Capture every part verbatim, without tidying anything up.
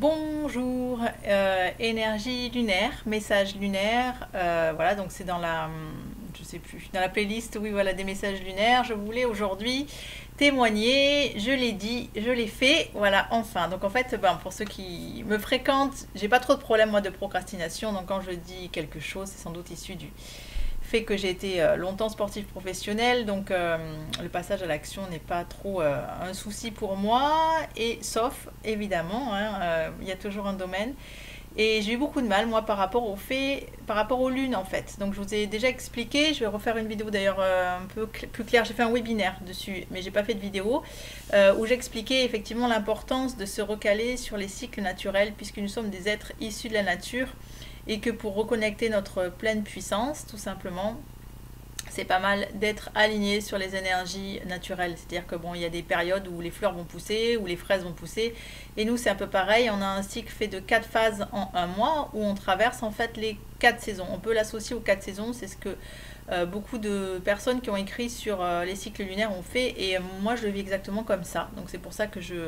Bonjour, euh, énergie lunaire, message lunaire, euh, voilà, donc c'est dans la, je sais plus, dans la playlist, oui, voilà, des messages lunaires. Je voulais aujourd'hui témoigner, je l'ai dit, je l'ai fait, voilà, enfin. Donc en fait, ben, pour ceux qui me fréquentent, j'ai pas trop de problème, moi, de procrastination, donc quand je dis quelque chose, c'est sans doute issu du fait que j'ai été euh, longtemps sportif professionnel, donc euh, le passage à l'action n'est pas trop euh, un souci pour moi, et sauf évidemment, hein, euh, il y a toujours un domaine. Et j'ai eu beaucoup de mal, moi, par rapport au fait, par rapport aux lunes, en fait. Donc, je vous ai déjà expliqué. Je vais refaire une vidéo d'ailleurs euh, un peu cl- plus claire. J'ai fait un webinaire dessus, mais j'ai pas fait de vidéo euh, où j'expliquais effectivement l'importance de se recaler sur les cycles naturels, puisque nous sommes des êtres issus de la nature et que pour reconnecter notre pleine puissance, tout simplement, c'est pas mal d'être aligné sur les énergies naturelles. C'est-à-dire que bon, il y a des périodes où les fleurs vont pousser, où les fraises vont pousser. Et nous, c'est un peu pareil. On a un cycle fait de quatre phases en un mois où on traverse en fait les quatre saisons. On peut l'associer aux quatre saisons. C'est ce que euh, beaucoup de personnes qui ont écrit sur euh, les cycles lunaires ont fait. Et euh, moi, je le vis exactement comme ça. Donc c'est pour ça que je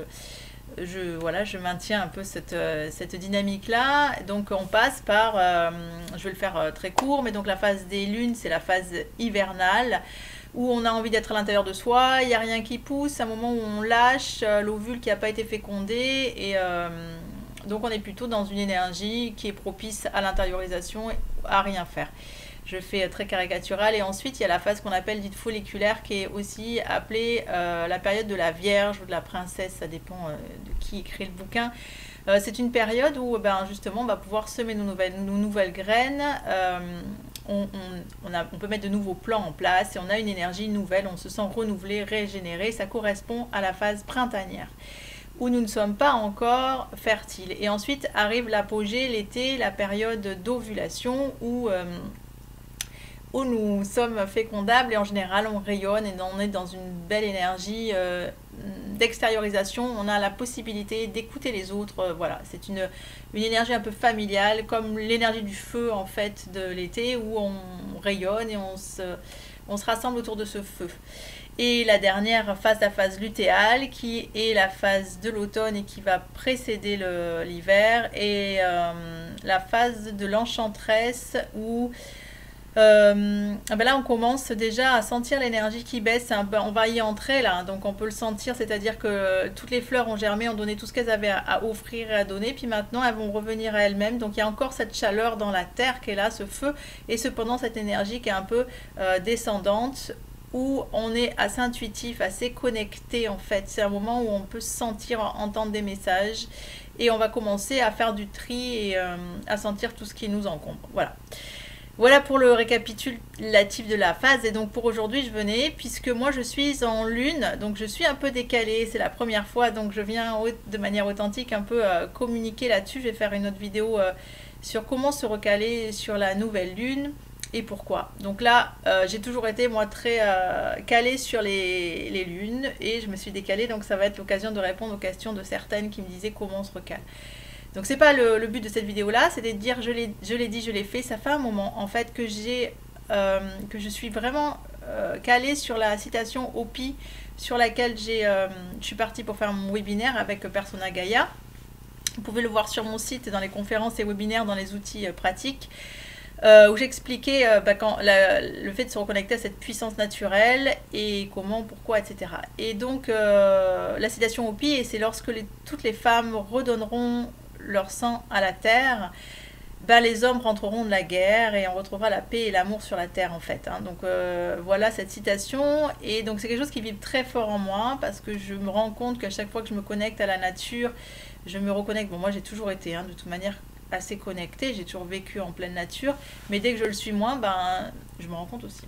je, voilà, je maintiens un peu cette, euh, cette dynamique-là. Donc on passe par, euh, je vais le faire euh, très court, mais donc la phase des lunes, c'est la phase hivernale, où on a envie d'être à l'intérieur de soi, il n'y a rien qui pousse, un moment où on lâche euh, l'ovule qui n'a pas été fécondé, et euh, donc on est plutôt dans une énergie qui est propice à l'intériorisation, à rien faire. Je fais très caricatural. Et ensuite, il y a la phase qu'on appelle dite folliculaire, qui est aussi appelée euh, la période de la Vierge ou de la Princesse, ça dépend euh, de qui écrit le bouquin. Euh, c'est une période où ben, justement on va pouvoir semer nos nouvelles, nos nouvelles graines, euh, on, on, on, a, on peut mettre de nouveaux plans en place et on a une énergie nouvelle, on se sent renouvelé, régénéré. Ça correspond à la phase printanière, où nous ne sommes pas encore fertiles. Et ensuite arrive l'apogée, l'été, la période d'ovulation, où... Euh, où nous sommes fécondables et en général on rayonne et on est dans une belle énergie euh, d'extériorisation. On a la possibilité d'écouter les autres. Euh, voilà, c'est une, une énergie un peu familiale, comme l'énergie du feu en fait de l'été, où on rayonne et on se, on se rassemble autour de ce feu. Et la dernière phase, la phase lutéale, qui est la phase de l'automne et qui va précéder l'hiver, et euh, la phase de l'enchanteresse, où Euh, ben là on commence déjà à sentir l'énergie qui baisse, un peu, on va y entrer là, donc on peut le sentir, c'est-à-dire que toutes les fleurs ont germé, ont donné tout ce qu'elles avaient à, à offrir et à donner, puis maintenant elles vont revenir à elles-mêmes, donc il y a encore cette chaleur dans la terre qui est là, ce feu, et cependant cette énergie qui est un peu euh, descendante, où on est assez intuitif, assez connecté en fait, c'est un moment où on peut sentir, entendre des messages, et on va commencer à faire du tri et euh, à sentir tout ce qui nous encombre, voilà. Voilà pour le récapitulatif de la phase. Et donc pour aujourd'hui, je venais, puisque moi je suis en lune, donc je suis un peu décalée, c'est la première fois, donc je viens de manière authentique un peu euh, communiquer là-dessus. Je vais faire une autre vidéo euh, sur comment se recaler sur la nouvelle lune et pourquoi. Donc là, euh, j'ai toujours été moi très euh, calée sur les, les lunes et je me suis décalée, donc ça va être l'occasion de répondre aux questions de certaines qui me disaient comment on se recale. Donc c'est pas le, le but de cette vidéo là, c'est de dire je l'ai je l'ai dit, je l'ai fait. Ça fait un moment en fait que j'ai euh, que je suis vraiment euh, calée sur la citation Hopi, sur laquelle j'ai euh, je suis partie pour faire mon webinaire avec Persona Gaia. Vous pouvez le voir sur mon site dans les conférences et webinaires, dans les outils euh, pratiques, euh, où j'expliquais euh, bah, quand, la, le fait de se reconnecter à cette puissance naturelle et comment, pourquoi, et cetera. Et donc euh, la citation Hopi, et c'est lorsque les, toutes les femmes redonneront leur sang à la terre, ben les hommes rentreront de la guerre et on retrouvera la paix et l'amour sur la terre en fait. Hein. Donc euh, voilà cette citation, et donc c'est quelque chose qui vibre très fort en moi parce que je me rends compte qu'à chaque fois que je me connecte à la nature, je me reconnecte. Bon, moi j'ai toujours été hein, de toute manière assez connectée, j'ai toujours vécu en pleine nature, mais dès que je le suis moins, ben je me rends compte aussi.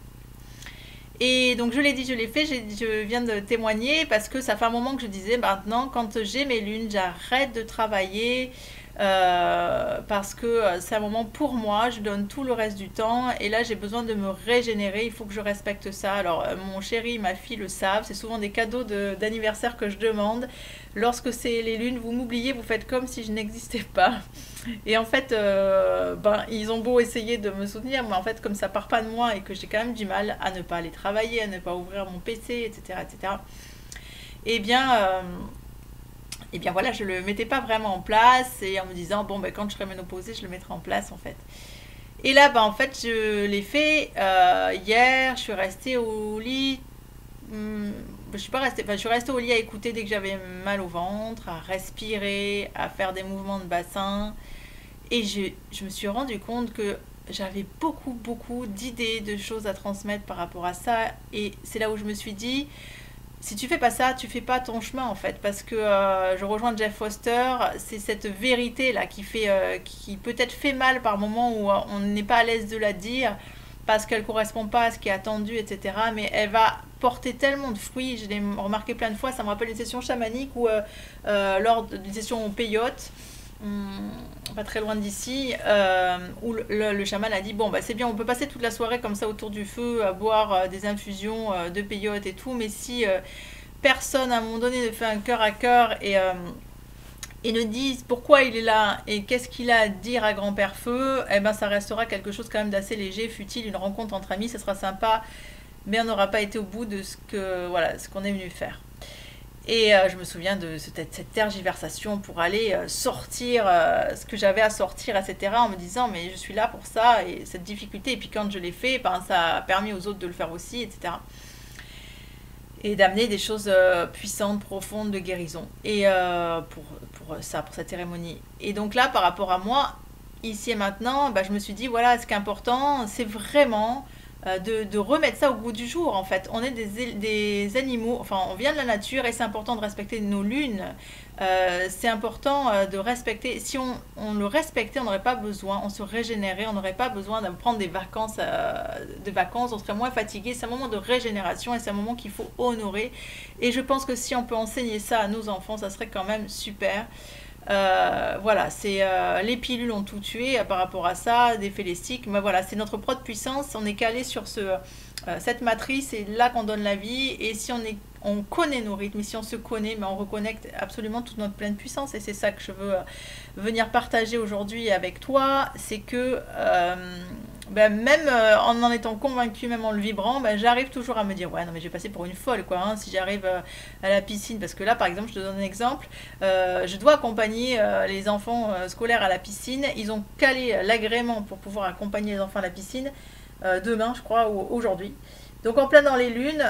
Et donc je l'ai dit, je l'ai fait, je viens de témoigner parce que ça fait un moment que je disais maintenant, quand j'ai mes lunes, j'arrête de travailler euh, parce que c'est un moment pour moi, je donne tout le reste du temps et là j'ai besoin de me régénérer, il faut que je respecte ça. Alors mon chéri, ma fille le savent, c'est souvent des cadeaux d'anniversaire que je demande. Lorsque c'est les lunes, vous m'oubliez, vous faites comme si je n'existais pas. Et en fait, euh, ben, ils ont beau essayer de me soutenir, mais en fait, comme ça part pas de moi et que j'ai quand même du mal à ne pas aller travailler, à ne pas ouvrir mon P C, et cetera, et cetera. Eh bien, euh, Et bien voilà, je le mettais pas vraiment en place et en me disant, bon, ben, quand je serai ménopausée, je le mettrai en place en fait. Et là, ben, en fait, je l'ai fait euh, hier, je suis restée au lit. hum, je suis pas restée, enfin, je suis restée au lit à écouter dès que j'avais mal au ventre, à respirer, à faire des mouvements de bassin. Et je, je me suis rendu compte que j'avais beaucoup, beaucoup d'idées, de choses à transmettre par rapport à ça. Et c'est là où je me suis dit, si tu fais pas ça, tu fais pas ton chemin en fait. Parce que euh, je rejoins Jeff Foster, c'est cette vérité là qui fait, euh, qui peut-être fait mal par moments où euh, on n'est pas à l'aise de la dire parce qu'elle correspond pas à ce qui est attendu, et cetera. Mais elle va porter tellement de fruits. Je l'ai remarqué plein de fois. Ça me rappelle une session chamanique où euh, euh, lors d'une session au peyote, hum, pas très loin d'ici, euh, où le, le, le chaman a dit bon bah c'est bien, on peut passer toute la soirée comme ça autour du feu à boire euh, des infusions euh, de peyote et tout, mais si euh, personne à un moment donné ne fait un cœur à cœur et, euh, et ne dit pourquoi il est là et qu'est-ce qu'il a à dire à grand-père feu, eh ben ça restera quelque chose quand même d'assez léger, futile, une rencontre entre amis, ça sera sympa, mais on n'aura pas été au bout de ce que voilà ce qu'on est venu faire. Et euh, je me souviens de cette, cette tergiversation pour aller euh, sortir euh, ce que j'avais à sortir, et cetera. En me disant, mais je suis là pour ça, et cette difficulté. Et puis quand je l'ai fait, ben, ça a permis aux autres de le faire aussi, et cetera. Et d'amener des choses euh, puissantes, profondes, de guérison. Et euh, pour, pour ça, pour cette cérémonie. Et donc là, par rapport à moi, ici et maintenant, ben, je me suis dit, voilà, ce qui est important, c'est vraiment euh, de, de remettre ça au goût du jour en fait. On est des, des animaux, enfin on vient de la nature et c'est important de respecter nos lunes. Euh, c'est important euh, de respecter, si on, on le respectait, on n'aurait pas besoin, on se régénérait, on n'aurait pas besoin de prendre des vacances, euh, de vacances, on serait moins fatigué. C'est un moment de régénération et c'est un moment qu'il faut honorer. Et je pense que si on peut enseigner ça à nos enfants, ça serait quand même super. Euh, voilà, c'est euh, les pilules ont tout tué euh, par rapport à ça, des félistiques. Mais voilà, c'est notre propre puissance. On est calé sur ce, euh, cette matrice, c'est là qu'on donne la vie. Et si on est, on connaît nos rythmes, et si on se connaît, mais on reconnecte absolument toute notre pleine puissance. Et c'est ça que je veux euh, venir partager aujourd'hui avec toi. C'est que euh, ben, même euh, en en étant convaincu, même en le vibrant, ben, j'arrive toujours à me dire ouais non mais je vais passer pour une folle quoi. Hein, si j'arrive euh, à la piscine, parce que là par exemple, je te donne un exemple. Euh, je dois accompagner euh, les enfants euh, scolaires à la piscine. Ils ont calé l'agrément pour pouvoir accompagner les enfants à la piscine euh, demain, je crois, ou aujourd'hui. Donc en plein dans les lunes.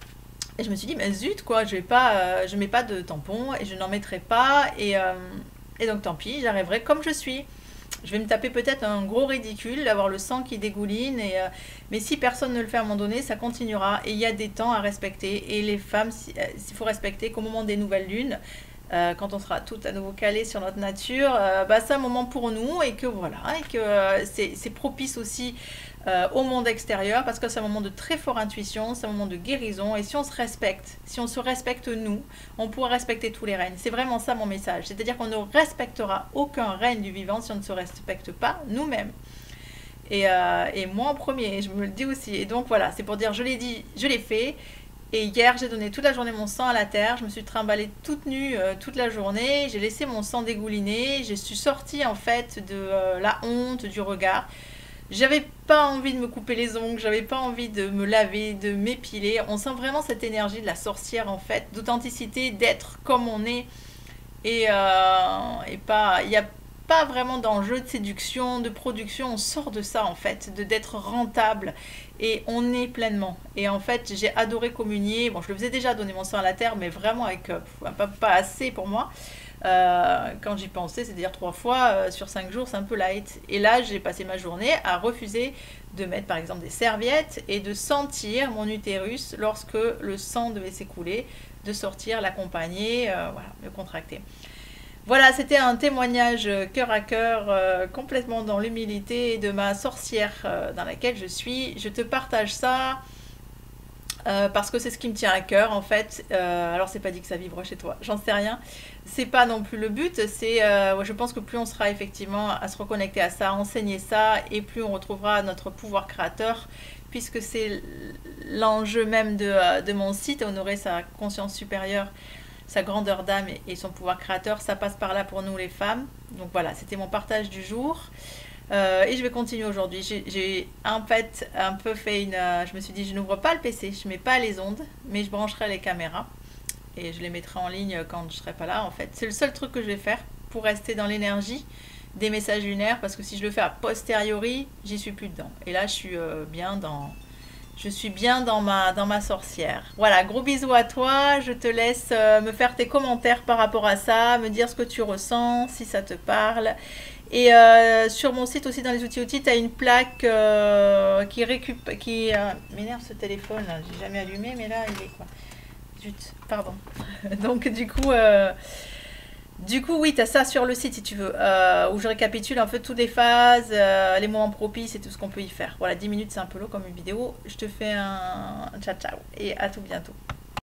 Et je me suis dit, mais zut, quoi, je vais pas, euh, je mets pas de tampon et je n'en mettrai pas. Et, euh, et donc tant pis, j'arriverai comme je suis. Je vais me taper peut-être un gros ridicule, d'avoir le sang qui dégouline. Et, euh, mais si personne ne le fait à un moment donné, ça continuera. Et il y a des temps à respecter. Et les femmes, s'il euh, faut respecter qu'au moment des nouvelles lunes, euh, quand on sera toutes à nouveau calées sur notre nature, euh, bah, c'est un moment pour nous et que voilà, et que euh, c'est c'est propice aussi euh, au monde extérieur parce que c'est un moment de très forte intuition, c'est un moment de guérison et si on se respecte, si on se respecte nous, on pourra respecter tous les règnes. C'est vraiment ça mon message, c'est-à-dire qu'on ne respectera aucun règne du vivant si on ne se respecte pas nous-mêmes. Et, euh, et moi en premier, je me le dis aussi. Et donc voilà, c'est pour dire, je l'ai dit, je l'ai fait. Et hier, j'ai donné toute la journée mon sang à la terre. Je me suis trimballée toute nue euh, toute la journée. J'ai laissé mon sang dégouliner. Je suis sortie en fait de euh, la honte, du regard. J'avais pas envie de me couper les ongles. J'avais pas envie de me laver, de m'épiler. On sent vraiment cette énergie de la sorcière en fait, d'authenticité, d'être comme on est. Et, euh, et pas, il n'y a pas vraiment d'enjeu de séduction, de production. On sort de ça en fait, de d'être rentable et on est pleinement. Et en fait, j'ai adoré communier. Bon, je le faisais déjà donner mon sang à la terre, mais vraiment avec euh, pas, pas assez pour moi. Euh, quand j'y pensais, c'est-à-dire trois fois euh, sur cinq jours, c'est un peu light. Et là, j'ai passé ma journée à refuser de mettre par exemple des serviettes et de sentir mon utérus lorsque le sang devait s'écouler, de sortir, l'accompagner, euh, voilà, le contracter. Voilà, c'était un témoignage cœur à cœur, euh, complètement dans l'humilité de ma sorcière euh, dans laquelle je suis. Je te partage ça euh, parce que c'est ce qui me tient à cœur en fait. Euh, alors c'est pas dit que ça vibre chez toi, j'en sais rien. C'est pas non plus le but. C'est, euh, je pense que plus on sera effectivement à se reconnecter à ça, à enseigner ça, et plus on retrouvera notre pouvoir créateur, puisque c'est l'enjeu même de, de mon site, honorer sa conscience supérieure, sa grandeur d'âme et son pouvoir créateur, ça passe par là pour nous les femmes. Donc voilà, c'était mon partage du jour. Euh, et je vais continuer aujourd'hui. J'ai en fait un peu fait une... Euh, je me suis dit, je n'ouvre pas le P C, je ne mets pas les ondes, mais je brancherai les caméras. et je les mettrai en ligne quand je serai pas là en fait. C'est le seul truc que je vais faire pour rester dans l'énergie des messages lunaires, parce que si je le fais a posteriori, j'y suis plus dedans. Et là, je suis euh, bien dans, je suis bien dans ma, dans ma sorcière. Voilà, gros bisous à toi. Je te laisse euh, me faire tes commentaires par rapport à ça, me dire ce que tu ressens, si ça te parle. Et euh, sur mon site aussi, dans les outils outils, tu as une plaque euh, qui récupère, qui euh, m'énerve ce téléphone. Là, j'ai jamais allumé, mais là, il est quoi? Zut, pardon. Donc du coup. Euh, Du coup, oui, tu as ça sur le site si tu veux, euh, où je récapitule un peu toutes les phases, euh, les moments propices et tout ce qu'on peut y faire. Voilà, dix minutes, c'est un peu long comme une vidéo. Je te fais un ciao ciao et à tout bientôt.